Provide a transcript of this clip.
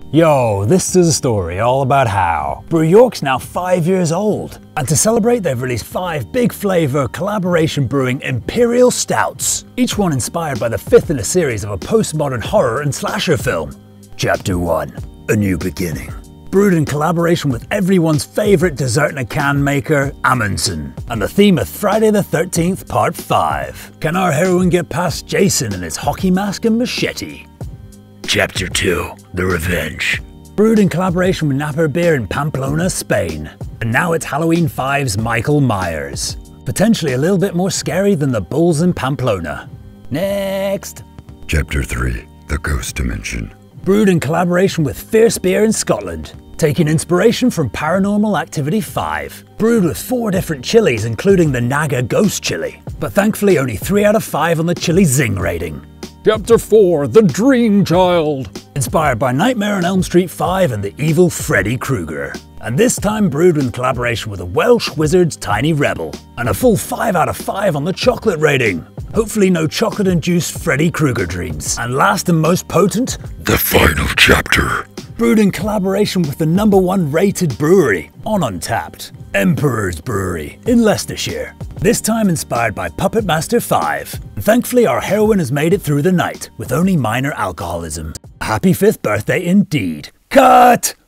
Yo, this is a story all about how Brew York's now 5 years old, and to celebrate they've released 5 big flavour collaboration brewing Imperial Stouts, each one inspired by the 5th in a series of a postmodern horror and slasher film. Chapter 1, A New Beginning. Brewed in collaboration with everyone's favourite dessert in a can maker, Amundsen, and the theme of Friday the 13th Part 5. Can our heroine get past Jason and his hockey mask and machete? Chapter 2, The Revenge. Brewed in collaboration with Napa Beer in Pamplona, Spain. And now it's Halloween 5's Michael Myers. Potentially a little bit more scary than the bulls in Pamplona. Next. Chapter 3, The Ghost Dimension. Brewed in collaboration with Fierce Beer in Scotland. Taking inspiration from Paranormal Activity 5. Brewed with 4 different chilies including the Naga Ghost Chili. But thankfully only 3 out of 5 on the chili zing rating. Chapter 4, The Dream Child. Inspired by Nightmare on Elm Street 5 and the evil Freddy Krueger. And this time brewed in collaboration with a Welsh Wizard's Tiny Rebel. And a full 5 out of 5 on the chocolate rating. Hopefully no chocolate-induced Freddy Krueger dreams. And last and most potent, The Final Chapter. Brewed in collaboration with the #1 rated brewery on Untapped, Emperor's Brewery in Leicestershire. This time inspired by Puppet Master 5. And thankfully our heroine has made it through the night with only minor alcoholism. Happy 5th birthday indeed. Cut!